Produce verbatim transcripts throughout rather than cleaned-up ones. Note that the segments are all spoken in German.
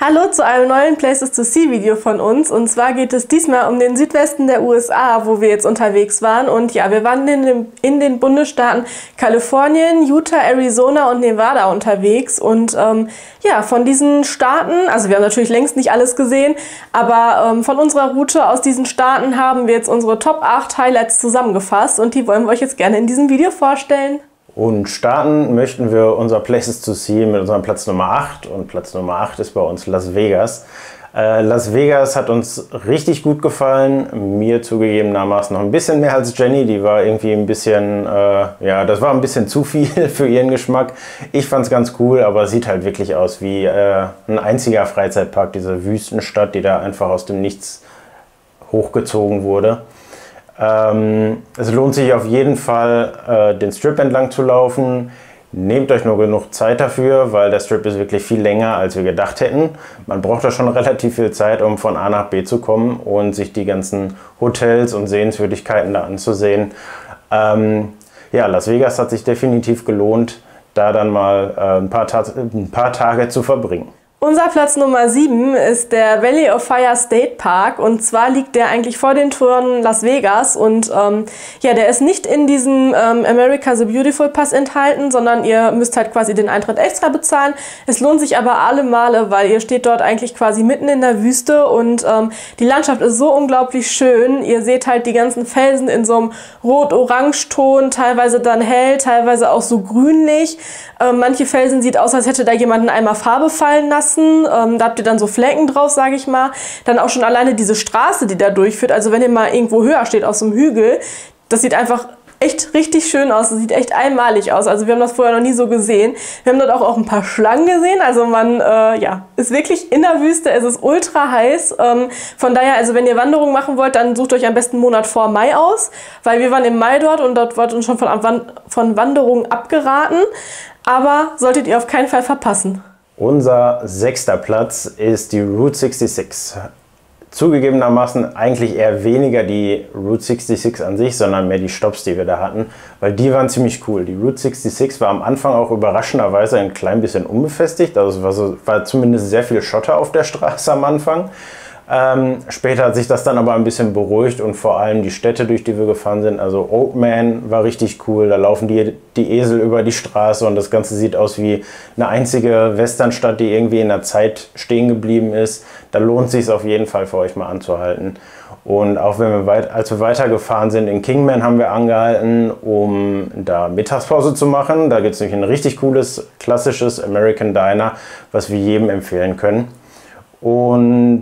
Hallo zu einem neuen Places to See Video von uns, und zwar geht es diesmal um den Südwesten der U S A, wo wir jetzt unterwegs waren. Und ja, wir waren in, dem, in den Bundesstaaten Kalifornien, Utah, Arizona und Nevada unterwegs. Und ähm, ja, von diesen Staaten, also wir haben natürlich längst nicht alles gesehen, aber ähm, von unserer Route aus diesen Staaten haben wir jetzt unsere Top acht Highlights zusammengefasst, und die wollen wir euch jetzt gerne in diesem Video vorstellen. Und starten möchten wir unser Places to See mit unserem Platz Nummer acht. Und Platz Nummer acht ist bei uns Las Vegas. Äh, Las Vegas hat uns richtig gut gefallen. Mir zugegebenermaßen noch ein bisschen mehr als Jenny. Die war irgendwie ein bisschen, äh, ja, das war ein bisschen zu viel für ihren Geschmack. Ich fand es ganz cool, aber es sieht halt wirklich aus wie äh, ein einziger Freizeitpark. Diese Wüstenstadt, die da einfach aus dem Nichts hochgezogen wurde. Ähm, es lohnt sich auf jeden Fall, äh, den Strip entlang zu laufen. Nehmt euch nur genug Zeit dafür, weil der Strip ist wirklich viel länger, als wir gedacht hätten. Man braucht da schon relativ viel Zeit, um von A nach B zu kommen und sich die ganzen Hotels und Sehenswürdigkeiten da anzusehen. Ähm, ja, Las Vegas hat sich definitiv gelohnt, da dann mal äh, ein paar Ta- ein paar Tage zu verbringen. Unser Platz Nummer sieben ist der Valley of Fire State Park, und zwar liegt der eigentlich vor den Toren Las Vegas, und ähm, ja, der ist nicht in diesem ähm, America the Beautiful Pass enthalten, sondern ihr müsst halt quasi den Eintritt extra bezahlen. Es lohnt sich aber alle Male, weil ihr steht dort eigentlich quasi mitten in der Wüste, und ähm, die Landschaft ist so unglaublich schön. Ihr seht halt die ganzen Felsen in so einem Rot-Orange-Ton, teilweise dann hell, teilweise auch so grünlich. Ähm, manche Felsen sieht aus, als hätte da jemand einen Eimer Farbe fallen lassen. Ähm, da habt ihr dann so Flecken drauf, sage ich mal. Dann auch schon alleine diese Straße, die da durchführt. Also wenn ihr mal irgendwo höher steht auf so einem Hügel, das sieht einfach echt richtig schön aus. Das sieht echt einmalig aus. Also wir haben das vorher noch nie so gesehen. Wir haben dort auch, auch ein paar Schlangen gesehen. Also man äh, ja, ist wirklich in der Wüste. Es ist ultra heiß. Ähm, von daher, also wenn ihr Wanderungen machen wollt, dann sucht euch am besten einen Monat vor Mai aus. Weil wir waren im Mai dort, und dort wird uns schon von, von Wanderungen abgeraten. Aber solltet ihr auf keinen Fall verpassen. Unser sechster Platz ist die Route sechsundsechzig. Zugegebenermaßen eigentlich eher weniger die Route sechsundsechzig an sich, sondern mehr die Stopps, die wir da hatten, weil die waren ziemlich cool. Die Route sechsundsechzig war am Anfang auch überraschenderweise ein klein bisschen unbefestigt, also es war, so, war zumindest sehr viel Schotter auf der Straße am Anfang. Ähm, später hat sich das dann aber ein bisschen beruhigt, und vor allem die Städte, durch die wir gefahren sind, also Oakman war richtig cool, da laufen die, die Esel über die Straße, und das Ganze sieht aus wie eine einzige Westernstadt, die irgendwie in der Zeit stehen geblieben ist. Da lohnt es sich auf jeden Fall für euch mal anzuhalten. Und auch wenn wir weit, als wir weitergefahren sind, in Kingman haben wir angehalten, um da Mittagspause zu machen. Da gibt es nämlich ein richtig cooles, klassisches American Diner, was wir jedem empfehlen können. Und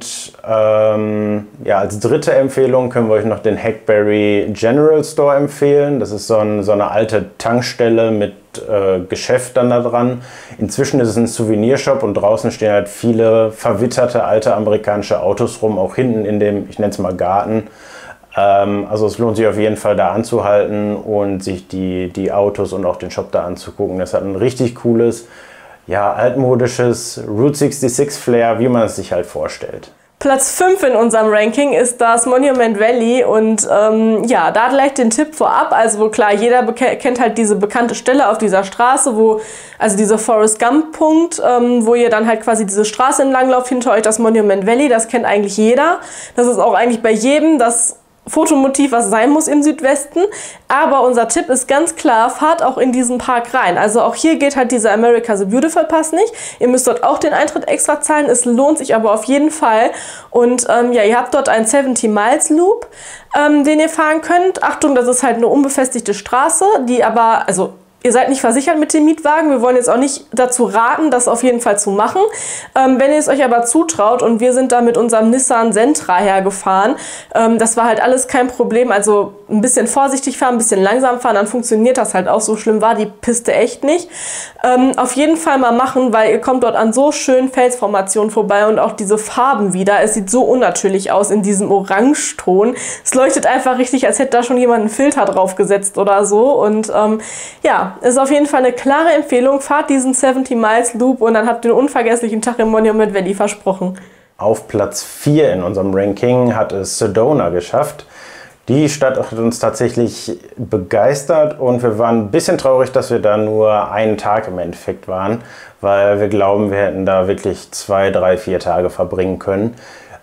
ähm, ja, als dritte Empfehlung können wir euch noch den Hackberry General Store empfehlen. Das ist so, ein, so eine alte Tankstelle mit äh, Geschäft dann da dran. Inzwischen ist es ein Souvenirshop, und draußen stehen halt viele verwitterte alte amerikanische Autos rum, auch hinten in dem, ich nenne es mal Garten. Ähm, also es lohnt sich auf jeden Fall da anzuhalten und sich die, die Autos und auch den Shop da anzugucken. Das hat ein richtig cooles, ja, altmodisches Route sechsundsechzig Flair, wie man es sich halt vorstellt. Platz fünf in unserem Ranking ist das Monument Valley, und ähm, ja, da gleich den Tipp vorab. Also klar, jeder kennt halt diese bekannte Stelle auf dieser Straße, wo, also dieser Forrest Gump Punkt, ähm, wo ihr dann halt quasi diese Straße entlang lauft, hinter euch das Monument Valley, das kennt eigentlich jeder. Das ist auch eigentlich bei jedem das Fotomotiv, was sein muss im Südwesten. Aber unser Tipp ist ganz klar, fahrt auch in diesen Park rein. Also auch hier geht halt dieser America the Beautiful Pass nicht. Ihr müsst dort auch den Eintritt extra zahlen. Es lohnt sich aber auf jeden Fall. Und ähm, ja, ihr habt dort einen siebzig Miles Loop, ähm, den ihr fahren könnt. Achtung, das ist halt eine unbefestigte Straße, die aber, also ihr seid nicht versichert mit dem Mietwagen. Wir wollen jetzt auch nicht dazu raten, das auf jeden Fall zu machen. Ähm, wenn ihr es euch aber zutraut, und wir sind da mit unserem Nissan Sentra hergefahren, ähm, das war halt alles kein Problem. Also ein bisschen vorsichtig fahren, ein bisschen langsam fahren, dann funktioniert das halt auch. So schlimm war die Piste echt nicht. Ähm, auf jeden Fall mal machen, weil ihr kommt dort an so schönen Felsformationen vorbei, und auch diese Farben wieder. Es sieht so unnatürlich aus in diesem Orangeton. Es leuchtet einfach richtig, als hätte da schon jemand einen Filter drauf gesetzt oder so. Und ähm, ja, ist auf jeden Fall eine klare Empfehlung. Fahrt diesen siebzig Miles Loop, und dann habt ihr einen unvergesslichen Tag im Monument Valley versprochen. Auf Platz vier in unserem Ranking hat es Sedona geschafft. Die Stadt hat uns tatsächlich begeistert und wir waren ein bisschen traurig, dass wir da nur einen Tag im Endeffekt waren, weil wir glauben, wir hätten da wirklich zwei, drei, vier Tage verbringen können.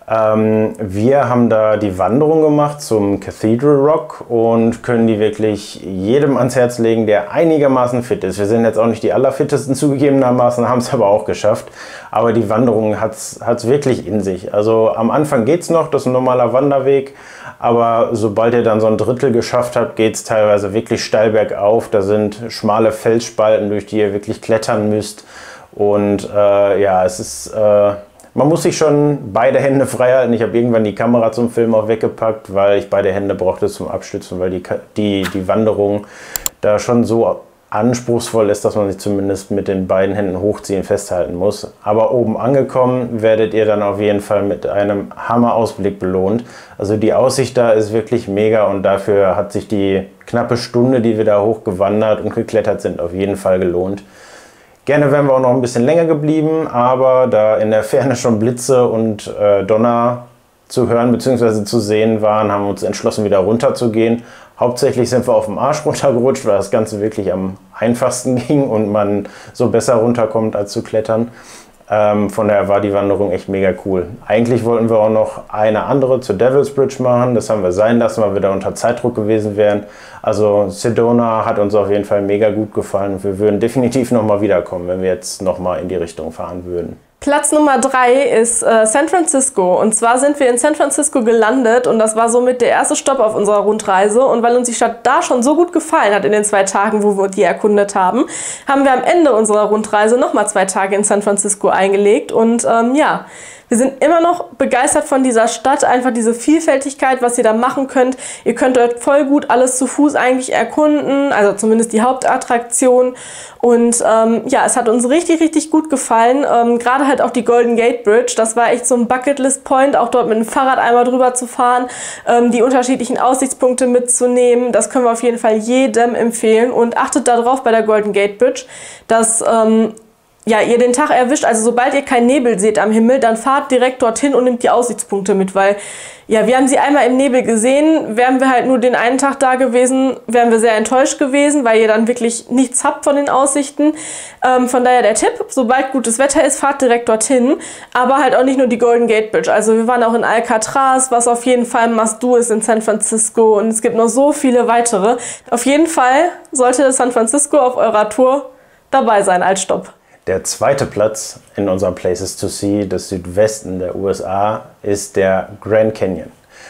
Ähm, wir haben da die Wanderung gemacht zum Cathedral Rock und können die wirklich jedem ans Herz legen, der einigermaßen fit ist. Wir sind jetzt auch nicht die allerfittesten zugegebenermaßen, haben es aber auch geschafft. Aber die Wanderung hat es wirklich in sich. Also am Anfang geht es noch, das ist ein normaler Wanderweg. Aber sobald ihr dann so ein Drittel geschafft habt, geht es teilweise wirklich steil bergauf. Da sind schmale Felsspalten, durch die ihr wirklich klettern müsst. Und äh, ja, es ist... Äh, Man muss sich schon beide Hände frei halten. Ich habe irgendwann die Kamera zum Film auch weggepackt, weil ich beide Hände brauchte zum Abstützen, weil die, die, die Wanderung da schon so anspruchsvoll ist, dass man sich zumindest mit den beiden Händen hochziehen festhalten muss. Aber oben angekommen werdet ihr dann auf jeden Fall mit einem Hammer-Ausblick belohnt. Also die Aussicht da ist wirklich mega und dafür hat sich die knappe Stunde, die wir da hochgewandert und geklettert sind, auf jeden Fall gelohnt. Gerne wären wir auch noch ein bisschen länger geblieben, aber da in der Ferne schon Blitze und äh, Donner zu hören bzw. zu sehen waren, haben wir uns entschlossen, wieder runter zu gehen. Hauptsächlich sind wir auf dem Arsch runtergerutscht, weil das Ganze wirklich am einfachsten ging und man so besser runterkommt als zu klettern. Ähm, von daher war die Wanderung echt mega cool. Eigentlich wollten wir auch noch eine andere zur Devil's Bridge machen. Das haben wir sein lassen, weil wir da unter Zeitdruck gewesen wären. Also Sedona hat uns auf jeden Fall mega gut gefallen. Wir würden definitiv nochmal wiederkommen, wenn wir jetzt nochmal in die Richtung fahren würden. Platz Nummer drei ist äh, San Francisco. Und zwar sind wir in San Francisco gelandet und das war somit der erste Stopp auf unserer Rundreise. Und weil uns die Stadt da schon so gut gefallen hat in den zwei Tagen, wo wir die erkundet haben, haben wir am Ende unserer Rundreise nochmal zwei Tage in San Francisco eingelegt. Und ähm, ja, wir sind immer noch begeistert von dieser Stadt, einfach diese Vielfältigkeit, was ihr da machen könnt. Ihr könnt dort voll gut alles zu Fuß eigentlich erkunden, also zumindest die Hauptattraktion. Und ähm, ja, es hat uns richtig, richtig gut gefallen. Ähm, Gerade halt auch die Golden Gate Bridge, das war echt so ein Bucketlist-Point, auch dort mit dem Fahrrad einmal drüber zu fahren, ähm, die unterschiedlichen Aussichtspunkte mitzunehmen. Das können wir auf jeden Fall jedem empfehlen. Und achtet darauf bei der Golden Gate Bridge, dass... Ähm, ja, ihr den Tag erwischt, also sobald ihr keinen Nebel seht am Himmel, dann fahrt direkt dorthin und nehmt die Aussichtspunkte mit, weil, ja, wir haben sie einmal im Nebel gesehen, wären wir halt nur den einen Tag da gewesen, wären wir sehr enttäuscht gewesen, weil ihr dann wirklich nichts habt von den Aussichten. Ähm, von daher der Tipp, sobald gutes Wetter ist, fahrt direkt dorthin, aber halt auch nicht nur die Golden Gate Bridge, also wir waren auch in Alcatraz, was auf jeden Fall ein Must-Do ist in San Francisco und es gibt noch so viele weitere. Auf jeden Fall sollte San Francisco auf eurer Tour dabei sein als Stopp. Der zweite Platz in unserem Places to See des Südwesten der U S A ist der Grand Canyon.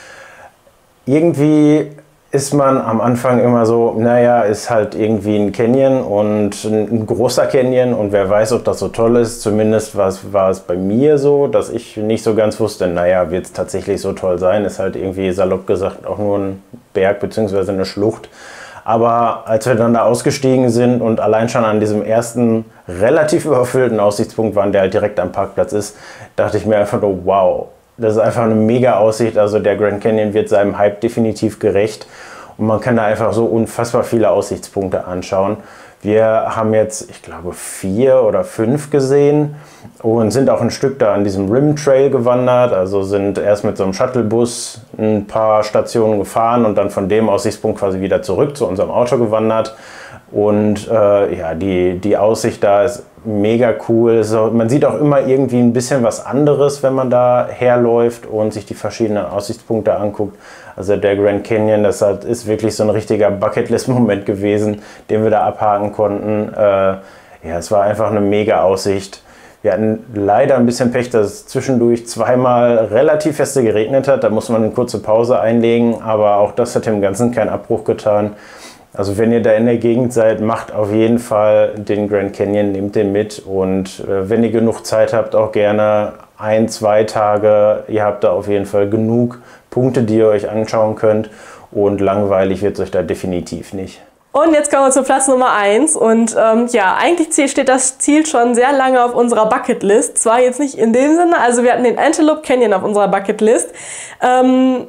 Irgendwie ist man am Anfang immer so, naja, ist halt irgendwie ein Canyon und ein großer Canyon und wer weiß, ob das so toll ist. Zumindest war es bei mir so, dass ich nicht so ganz wusste, naja, wird es tatsächlich so toll sein. Ist halt irgendwie salopp gesagt auch nur ein Berg bzw. eine Schlucht. Aber als wir dann da ausgestiegen sind und allein schon an diesem ersten relativ überfüllten Aussichtspunkt waren, der halt direkt am Parkplatz ist, dachte ich mir einfach nur, wow, das ist einfach eine mega Aussicht. Also der Grand Canyon wird seinem Hype definitiv gerecht und man kann da einfach so unfassbar viele Aussichtspunkte anschauen. Wir haben jetzt, ich glaube, vier oder fünf gesehen und sind auch ein Stück da an diesem Rim Trail gewandert. Also sind erst mit so einem Shuttlebus ein paar Stationen gefahren und dann von dem Aussichtspunkt quasi wieder zurück zu unserem Auto gewandert. Und äh, ja, die, die Aussicht da ist mega cool. So, man sieht auch immer irgendwie ein bisschen was anderes, wenn man da herläuft und sich die verschiedenen Aussichtspunkte anguckt. Also der Grand Canyon, das halt ist wirklich so ein richtiger Bucketlist-Moment gewesen, den wir da abhaken konnten. Äh, ja, es war einfach eine mega Aussicht. Wir hatten leider ein bisschen Pech, dass es zwischendurch zweimal relativ feste geregnet hat. Da muss man eine kurze Pause einlegen, aber auch das hat dem Ganzen keinen Abbruch getan. Also wenn ihr da in der Gegend seid, macht auf jeden Fall den Grand Canyon, nehmt den mit und äh, wenn ihr genug Zeit habt, auch gerne ein, zwei Tage. Ihr habt da auf jeden Fall genug Punkte, die ihr euch anschauen könnt und langweilig wird es euch da definitiv nicht. Und jetzt kommen wir zu Platz Nummer eins und ähm, ja, eigentlich steht das Ziel schon sehr lange auf unserer Bucketlist. Zwar jetzt nicht in dem Sinne, also wir hatten den Antelope Canyon auf unserer Bucketlist. Ähm,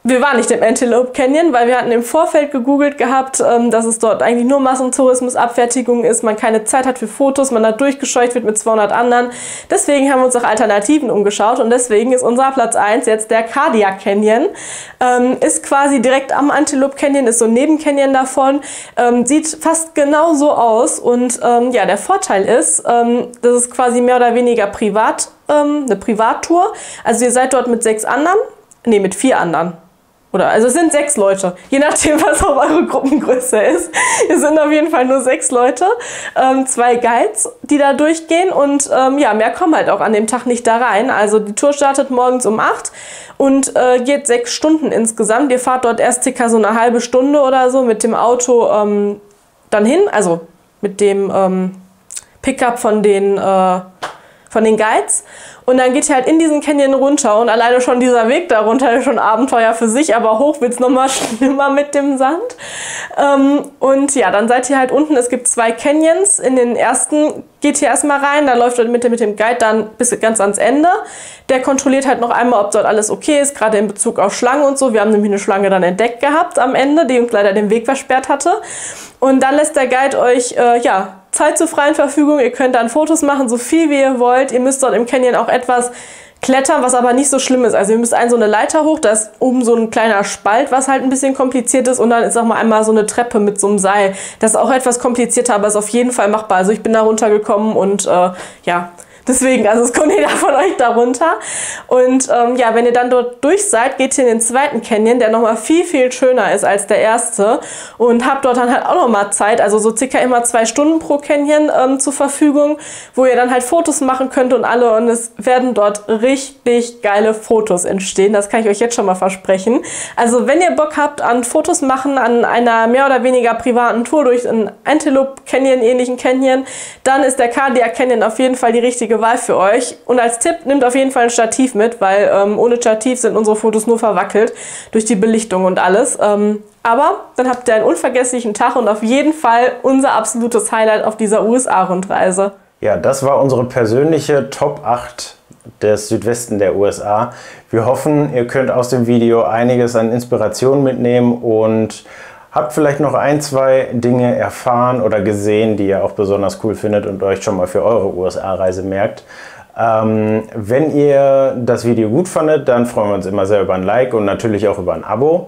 wir waren nicht im Antelope Canyon, weil wir hatten im Vorfeld gegoogelt gehabt, dass es dort eigentlich nur Massentourismus, Abfertigung ist, man keine Zeit hat für Fotos, man da durchgescheucht wird mit zweihundert anderen. Deswegen haben wir uns nach Alternativen umgeschaut und deswegen ist unser Platz eins jetzt der Cardiac Canyon. Ähm, ist quasi direkt am Antelope Canyon, ist so ein Nebencanyon davon, ähm, sieht fast genau so aus und ähm, ja, der Vorteil ist, ähm, das ist quasi mehr oder weniger privat, ähm, eine Privattour. Also ihr seid dort mit sechs anderen, nee, mit vier anderen. Oder, also es sind sechs Leute, je nachdem, was auch eure Gruppengröße ist. Es sind auf jeden Fall nur sechs Leute, ähm, zwei Guides, die da durchgehen und ähm, ja, mehr kommen halt auch an dem Tag nicht da rein. Also die Tour startet morgens um acht und äh, geht sechs Stunden insgesamt. Ihr fahrt dort erst circa so eine halbe Stunde oder so mit dem Auto ähm, dann hin, also mit dem ähm, Pickup von den, äh, von den Guides. Und dann geht ihr halt in diesen Canyon runter und alleine schon dieser Weg da runter ist schon Abenteuer für sich, aber hoch wird es nochmal schlimmer mit dem Sand. Ähm, und ja, dann seid ihr halt unten, es gibt zwei Canyons. In den ersten geht ihr erstmal rein, da läuft ihr mit, mit dem Guide dann bis ganz ans Ende. Der kontrolliert halt noch einmal, ob dort alles okay ist, gerade in Bezug auf Schlangen und so. Wir haben nämlich eine Schlange dann entdeckt gehabt am Ende, die uns leider den Weg versperrt hatte. Und dann lässt der Guide euch, äh, ja, Zeit zur freien Verfügung. Ihr könnt dann Fotos machen, so viel wie ihr wollt. Ihr müsst dort im Canyon auch etwas klettern, was aber nicht so schlimm ist. Also ihr müsst einen so eine Leiter hoch, da ist oben so ein kleiner Spalt, was halt ein bisschen kompliziert ist. Und dann ist auch mal einmal so eine Treppe mit so einem Seil. Das ist auch etwas komplizierter, aber ist auf jeden Fall machbar. Also ich bin da runtergekommen und äh, ja... Deswegen, also es kommt jeder von euch da runter. Und ähm, ja, wenn ihr dann dort durch seid, geht ihr in den zweiten Canyon, der nochmal viel, viel schöner ist als der erste. Und habt dort dann halt auch nochmal Zeit, also so circa immer zwei Stunden pro Canyon ähm, zur Verfügung, wo ihr dann halt Fotos machen könnt und alle. Und es werden dort richtig geile Fotos entstehen. Das kann ich euch jetzt schon mal versprechen. Also wenn ihr Bock habt an Fotos machen, an einer mehr oder weniger privaten Tour durch einen Antelope Canyon, ähnlichen Canyon, dann ist der Cardiac Canyon auf jeden Fall die richtige Wahl für euch. Und als Tipp, nehmt auf jeden Fall ein Stativ mit, weil ähm, ohne Stativ sind unsere Fotos nur verwackelt durch die Belichtung und alles. Ähm, aber dann habt ihr einen unvergesslichen Tag und auf jeden Fall unser absolutes Highlight auf dieser U S A-Rundreise. Ja, das war unsere persönliche Top acht des Südwesten der U S A. Wir hoffen, ihr könnt aus dem Video einiges an Inspiration mitnehmen und habt vielleicht noch ein, zwei Dinge erfahren oder gesehen, die ihr auch besonders cool findet und euch schon mal für eure U S A-Reise merkt. Ähm, wenn ihr das Video gut fandet, dann freuen wir uns immer sehr über ein Like und natürlich auch über ein Abo.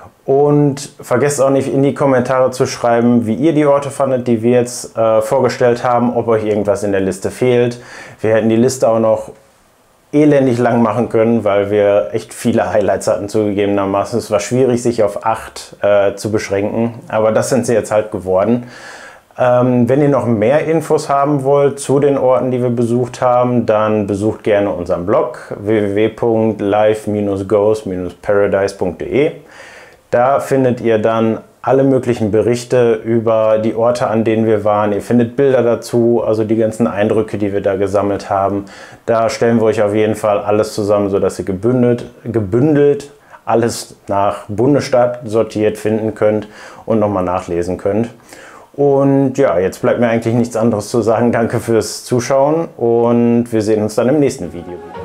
Und vergesst auch nicht in die Kommentare zu schreiben, wie ihr die Orte fandet, die wir jetzt äh, vorgestellt haben, ob euch irgendwas in der Liste fehlt. Wir hätten die Liste auch noch elendig lang machen können, weil wir echt viele Highlights hatten zugegebenermaßen. Es war schwierig, sich auf acht äh, zu beschränken, aber das sind sie jetzt halt geworden. Ähm, wenn ihr noch mehr Infos haben wollt zu den Orten, die wir besucht haben, dann besucht gerne unseren Blog w w w punkt live dash goes dash paradise punkt de. Da findet ihr dann alle möglichen Berichte über die Orte, an denen wir waren. Ihr findet Bilder dazu, also die ganzen Eindrücke, die wir da gesammelt haben. Da stellen wir euch auf jeden Fall alles zusammen, sodass ihr gebündelt, gebündelt alles nach Bundesstaat sortiert finden könnt und nochmal nachlesen könnt. Und ja, jetzt bleibt mir eigentlich nichts anderes zu sagen. Danke fürs Zuschauen und wir sehen uns dann im nächsten Video wieder.